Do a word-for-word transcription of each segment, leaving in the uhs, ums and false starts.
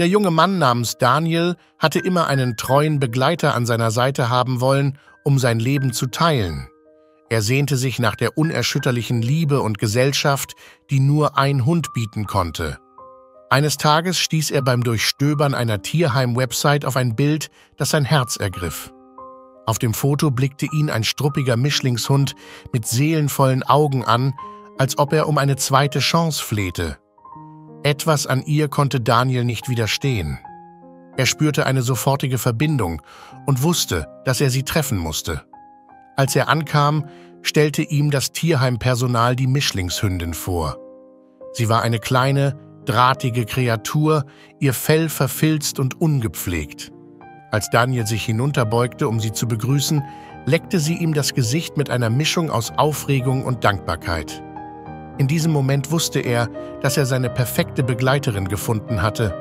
Der junge Mann namens Daniel hatte immer einen treuen Begleiter an seiner Seite haben wollen, um sein Leben zu teilen. Er sehnte sich nach der unerschütterlichen Liebe und Gesellschaft, die nur ein Hund bieten konnte. Eines Tages stieß er beim Durchstöbern einer Tierheim-Website auf ein Bild, das sein Herz ergriff. Auf dem Foto blickte ihn ein struppiger Mischlingshund mit seelenvollen Augen an, als ob er um eine zweite Chance flehte. Etwas an ihr konnte Daniel nicht widerstehen. Er spürte eine sofortige Verbindung und wusste, dass er sie treffen musste. Als er ankam, stellte ihm das Tierheimpersonal die Mischlingshündin vor. Sie war eine kleine, drahtige Kreatur, ihr Fell verfilzt und ungepflegt. Als Daniel sich hinunterbeugte, um sie zu begrüßen, leckte sie ihm das Gesicht mit einer Mischung aus Aufregung und Dankbarkeit. In diesem Moment wusste er, dass er seine perfekte Begleiterin gefunden hatte.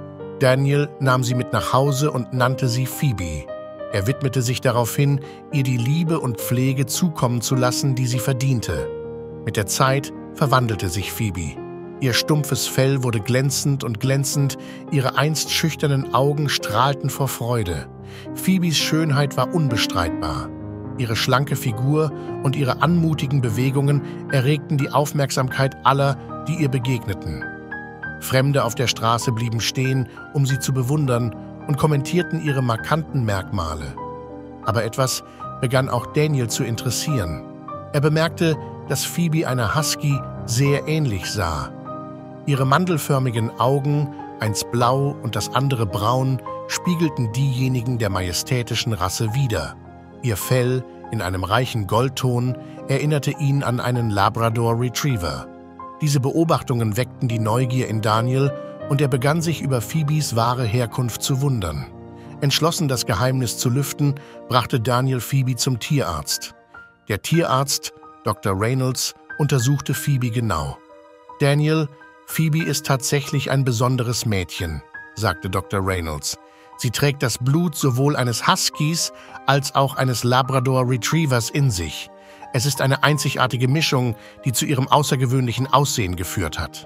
Daniel nahm sie mit nach Hause und nannte sie Phoebe. Er widmete sich daraufhin, ihr die Liebe und Pflege zukommen zu lassen, die sie verdiente. Mit der Zeit verwandelte sich Phoebe. Ihr stumpfes Fell wurde glänzend und glänzend, ihre einst schüchternen Augen strahlten vor Freude. Phoebes Schönheit war unbestreitbar. Ihre schlanke Figur und ihre anmutigen Bewegungen erregten die Aufmerksamkeit aller, die ihr begegneten. Fremde auf der Straße blieben stehen, um sie zu bewundern, und kommentierten ihre markanten Merkmale. Aber etwas begann auch Daniel zu interessieren. Er bemerkte, dass Phoebe einer Husky sehr ähnlich sah. Ihre mandelförmigen Augen, eins blau und das andere braun, spiegelten diejenigen der majestätischen Rasse wider. Ihr Fell, in einem reichen Goldton, erinnerte ihn an einen Labrador Retriever. Diese Beobachtungen weckten die Neugier in Daniel und er begann sich über Phoebes wahre Herkunft zu wundern. Entschlossen, das Geheimnis zu lüften, brachte Daniel Phoebe zum Tierarzt. Der Tierarzt, Doktor Reynolds, untersuchte Phoebe genau. »Daniel, Phoebe ist tatsächlich ein besonderes Mädchen«, sagte Doktor Reynolds. »Sie trägt das Blut sowohl eines Huskies als auch eines Labrador Retrievers in sich. Es ist eine einzigartige Mischung, die zu ihrem außergewöhnlichen Aussehen geführt hat.«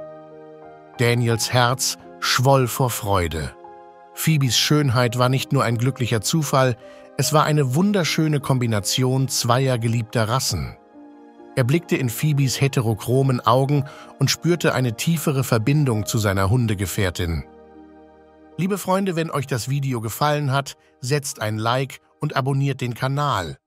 Daniels Herz schwoll vor Freude. Phoebes Schönheit war nicht nur ein glücklicher Zufall, es war eine wunderschöne Kombination zweier geliebter Rassen. Er blickte in Phoebes heterochromen Augen und spürte eine tiefere Verbindung zu seiner Hundegefährtin. Liebe Freunde, wenn euch das Video gefallen hat, setzt ein Like und abonniert den Kanal.